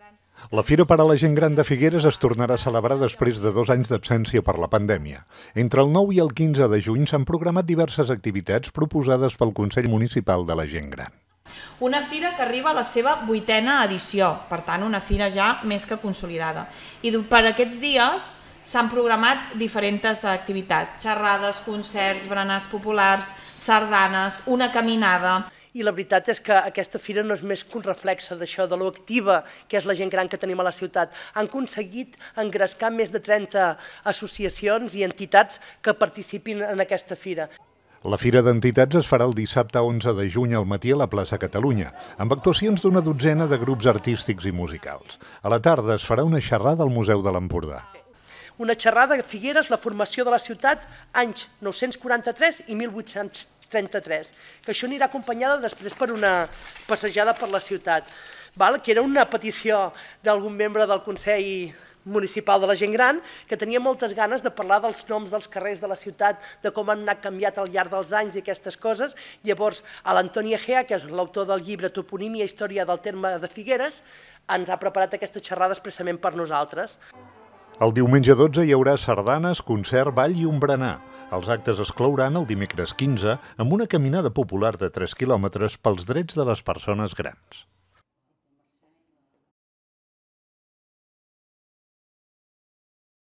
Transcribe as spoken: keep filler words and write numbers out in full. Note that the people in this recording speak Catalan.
La Fira per a la Gent Gran de Figueres es tornarà a celebrar després de dos anys d'absència per la pandèmia. Entre el nou i el quinze de juny s'han programat diverses activitats proposades pel Consell Municipal de la Gent Gran. Una fira que arriba a la seva vuitena edició, per tant una fira ja més que consolidada. I per aquests dies s'han programat diferents activitats, xerrades, concerts, berenars populars, sardanes, una caminada. I la veritat és que aquesta fira no és més que un reflexe d'això, de lo activa que és la gent gran que tenim a la ciutat. Han aconseguit engrescar més de trenta associacions i entitats que participin en aquesta fira. La Fira d'Entitats es farà el dissabte onze de juny al matí a la plaça Catalunya, amb actuacions d'una dotzena de grups artístics i musicals. A la tarda es farà una xerrada al Museu de l'Empordà. Una xerrada de Figueres, la formació de la ciutat, anys nou-cents quaranta-tres i mil vuit-cents trenta-tres, que això anirà acompanyada després per una passejada per la ciutat, que era una petició d'algun membre del Consell Municipal de la Gent Gran, que tenia moltes ganes de parlar dels noms dels carrers de la ciutat, de com han anat canviat al llarg dels anys i aquestes coses. Llavors, l'Antoni Egea, que és l'autor del llibre Toponímia i Història del terme de Figueres, ens ha preparat aquesta xerrada expressament per nosaltres. El diumenge dotze hi haurà sardanes, concert, ball i un berenar. Els actes es clouran el dimecres quinze amb una caminada popular de tres quilòmetres pels drets de les persones grans.